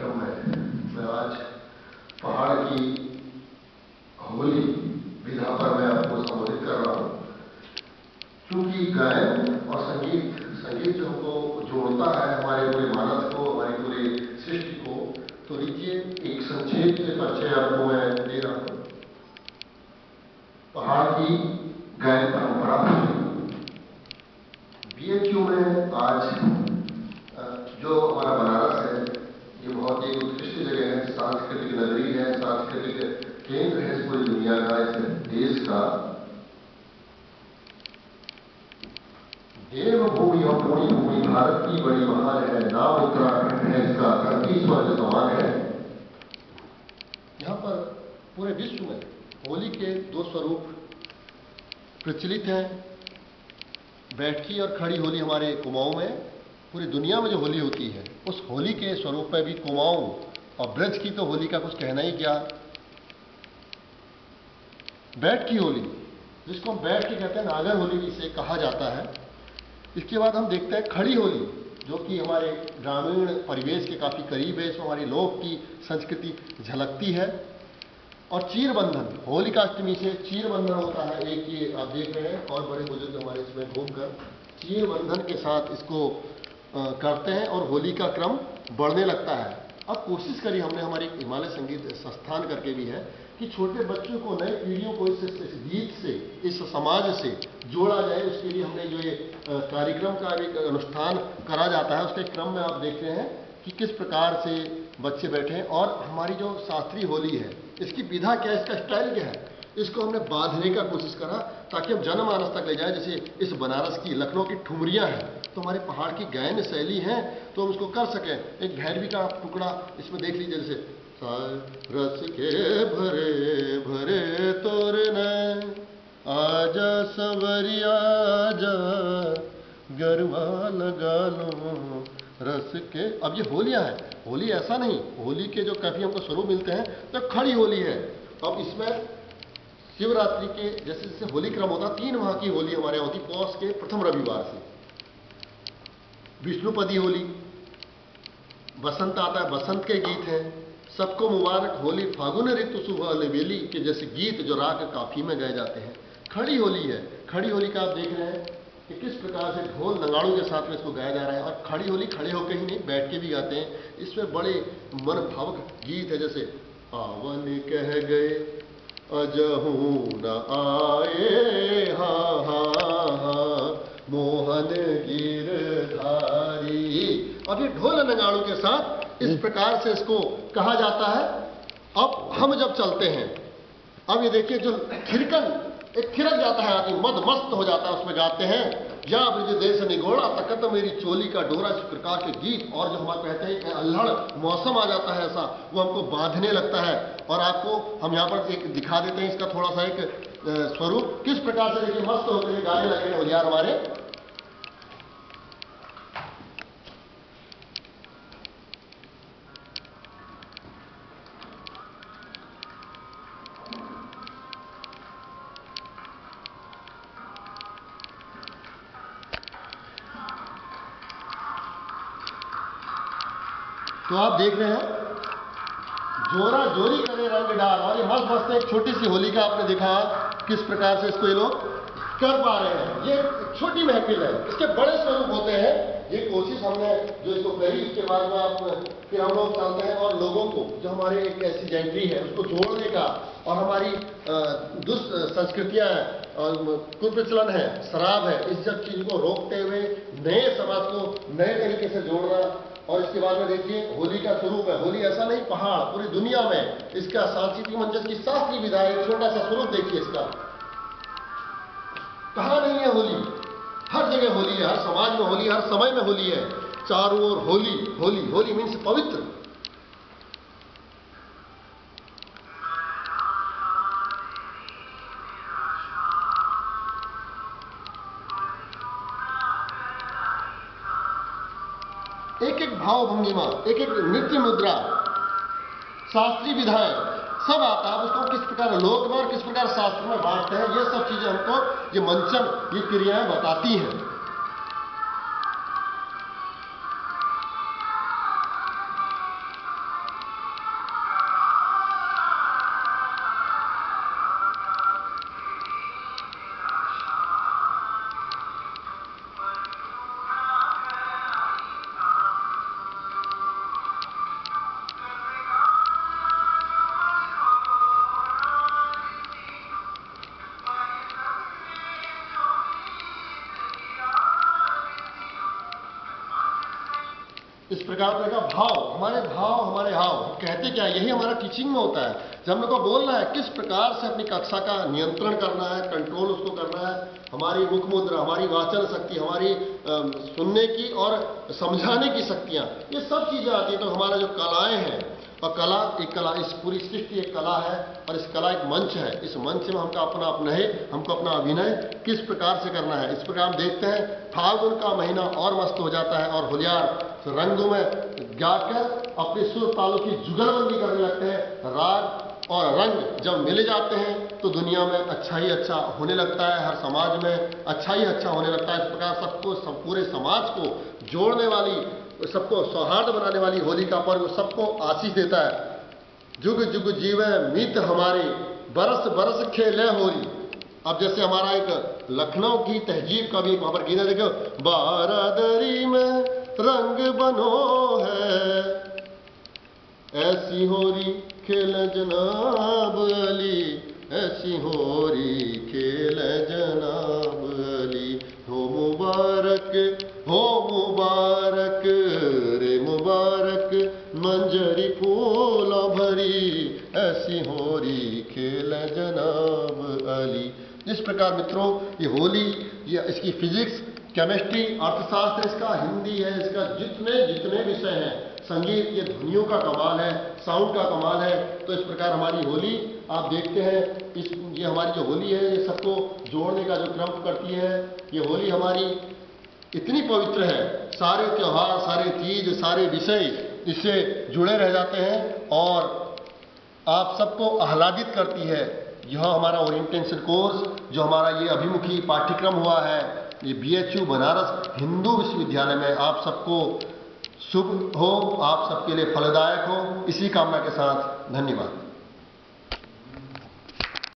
कार्यक्रम में मैं आज पहाड़ की होली विधा पर मैं आपको संबोधित कर रहा हूँ। क्योंकि गायन और संगीत जो हमको जोड़ता है हमारे पूरे मानस को, हमारी पूरी सृष्टि को, तो लीजिए एक संक्षेप से परिचय आपको मैं दे रहा हूँ। पहाड़ की गायन परंपरा बीएचयू में आज जो हमारा बनारस है, ये बहुत ही उत्कृष्ट जगह है, सांस्कृतिक नगरी है, सांस्कृतिक केंद्र है इस पूरी दुनिया का, इस देश का। देवभूमि और पूरी भूमि भारत की बड़ी महान है, नाम उत्तराखंड है, इसका धरती स्वर्ग समान है। यहाँ पर पूरे विश्व में होली के दो स्वरूप प्रचलित हैं। बैठी और खड़ी होली हमारे कुमाऊं में, पूरी दुनिया में जो होली होती है उस होली के स्वरूप में भी कुमाऊं और ब्रज की तो होली का कुछ कहना ही क्या। बैठ की होली, जिसको हम बैठ की कहते हैं, नागर होली इसे कहा जाता है। इसके बाद हम देखते हैं खड़ी होली, जो कि हमारे ग्रामीण परिवेश के काफ़ी करीब है, इसमें हमारी लोक की संस्कृति झलकती है। और चीर बंधन, होलिका अष्टमी से चीर बंधन होता है। एक ये आप देख रहे हैं और बड़े बुजुर्ग हमारे इसमें घूमकर चीर बंधन के साथ इसको करते हैं और होली का क्रम बढ़ने लगता है। अब कोशिश करी हमने, हमारे हिमालय संगीत संस्थान करके भी है, कि छोटे बच्चों को, नई पीढ़ियों को इस गीत से, इस समाज से जोड़ा जाए। उसके लिए हमने जो ये कार्यक्रम का एक अनुष्ठान करा जाता है, उसके क्रम में आप देख रहे हैं कि किस प्रकार से बच्चे बैठे हैं। और हमारी जो शास्त्रीय होली है, इसकी विधा क्या है, इसका स्टाइल क्या है, इसको हमने बांधने का कोशिश करा ताकि हम जनमानस तक ले जाए। जैसे इस बनारस की, लखनऊ की ठुमरियाँ हैं, तो हमारे पहाड़ की गायन शैली है, तो हम उसको कर सकें। एक भैरवी का टुकड़ा इसमें देख लीजिए, जैसे रस के भरे भरे तोरने, आजा सवरिया आजा, गरबा लगा लो रस के। अब ये होलियाँ हैं, होली ऐसा नहीं, होली के जो काफ़ी हमको स्वरूप मिलते हैं, तो खड़ी होली है। अब इसमें शिवरात्रि के जैसे जैसे होली क्रम होता, 3 माह की होली हमारे यहाँ होती। पौष के प्रथम रविवार से विष्णुपदी होली, बसंत आता है, बसंत के गीत हैं, सबको मुबारक होली, फागुन ऋतु शुभ अलबेली के जैसे गीत जो राग काफी में गाए जाते हैं। खड़ी होली है, खड़ी होली का आप देख रहे हैं कि किस प्रकार से ढोल नगाड़ों के साथ में इसको गाया जा रहा है। और खड़ी होली खड़े होकर ही नहीं, बैठ के भी गाते हैं। इसमें बड़े मनभावक गीत है, जैसे पावन कह गए अजहू न आए, हा हा हा मोहन गिरधारी। अब ये ढोल नगाड़ों के साथ इस प्रकार से इसको कहा जाता है। अब हम जब चलते हैं, अब ये देखिए, जो थिरकन, एक थिरक जाता है आदमी, मद मस्त हो जाता है, उसमें गाते हैं या ब्रज देश निगोड़ा तकत मेरी चोली का डोरा, इस प्रकार के गीत। और जो हमारे कहते हैं अल्हड़ मौसम आ जाता है ऐसा, वो हमको बांधने लगता है। और आपको हम यहाँ पर एक दिखा देते हैं इसका थोड़ा सा एक स्वरूप, किस प्रकार से देखिए मस्त होते हैं, गाने लगे हैं होलियार हमारे। तो आप देख रहे हैं, जोरा जोरी करे रंग डाल। और ये मस्त मस्त एक छोटी सी होली का आपने देखा किस प्रकार से इसको ये लोग कर पा रहे हैं। ये छोटी महफिल है, इसके बड़े स्वरूप होते हैं। ये कोशिश हमने जो इसको करी, इसके बाद में आप फिर हम लोग चलते हैं और लोगों को, जो हमारे एक ऐसी जेंट्री है, उसको जोड़ने का, और हमारी दुष्ट संस्कृतियाँ कुप्रचलन है, शराब है, इस सब चीज को रोकते हुए नए समाज को नए तरीके से जोड़ना। और इसके बाद में देखिए होली का स्वरूप है। होली ऐसा नहीं, पहाड़ पूरी दुनिया में इसका सांस्कृतिक मंच की शास्त्रीय विधा है। छोटा सा स्वरूप देखिए इसका, कहाँ नहीं है होली, हर जगह होली है, हर समाज में होली है, हर समय में होली है। चारों ओर होली होली, होली मीन्स पवित्र। एक एक भाव भंगिमा, एक एक नृत्य मुद्रा, शास्त्रीय विधाएं, सब आता है। उसको किस प्रकार लोक में और किस प्रकार शास्त्र में बांटते हैं, ये सब चीजें हमको ये मंचन, ये क्रियाएं बताती हैं। इस प्रकार का भाव, हमारे हाव कहते क्या, यही हमारा टीचिंग में होता है। जब हम लोग को बोलना है किस प्रकार से अपनी कक्षा का नियंत्रण करना है, कंट्रोल उसको करना है, हमारी मुख मुद्रा, हमारी वाचन शक्ति, हमारी सुनने की और समझाने की शक्तियाँ, ये सब चीज़ें आती हैं। तो हमारा जो कलाएँ हैं, और कला, इस पूरी सृष्टि एक कला है, और इस कला एक मंच है। इस मंच में हमको अपना अभिनय किस प्रकार से करना है, इस प्रकार हम देखते हैं। फाल्गुन का महीना और मस्त हो जाता है, और होलियार रंगों में गाकर अपने सुर तालों की जुगलबंदी करने लगते हैं। राग और रंग जब मिले जाते हैं तो दुनिया में अच्छा ही अच्छा होने लगता है, हर समाज में अच्छा ही अच्छा होने लगता है। इस प्रकार पूरे समाज को जोड़ने वाली, सबको सौहार्द बनाने वाली होली का पर्व सबको आशीष देता है। जुग जुग जीवे मीत हमारे, बरस बरस खेले होली। अब जैसे हमारा एक लखनऊ की तहजीब का भी वहां पर गीत है, देखो, बारादरी में रंग बनो है, ऐसी होली खेल जनाब अली, ऐसी होली खेल जनाब अली। हो मुबारक रे मुबारक, मंजरी फूल भरी, ऐसी होली खेल जनाब अली। इस प्रकार मित्रों, ये होली, ये इसकी फिजिक्स, केमिस्ट्री, अर्थशास्त्र इसका, हिंदी है इसका, जितने विषय हैं, संगीत, ये ध्वनियों का कमाल है, साउंड का कमाल है। तो इस प्रकार हमारी होली आप देखते हैं, ये हमारी जो होली है, ये सबको जोड़ने का जो क्रम करती है। ये होली हमारी इतनी पवित्र है, सारे त्योहार, सारे तीज, सारे विषय इससे जुड़े रह जाते हैं और आप सबको आह्लादित करती है। यह हमारा ओरिएंटेशन कोर्स, जो हमारा ये अभिमुखी पाठ्यक्रम हुआ है, ये BHU बनारस हिंदू विश्वविद्यालय में, आप सबको शुभ हो, आप सबके लिए फलदायक हो, इसी कामना के साथ धन्यवाद।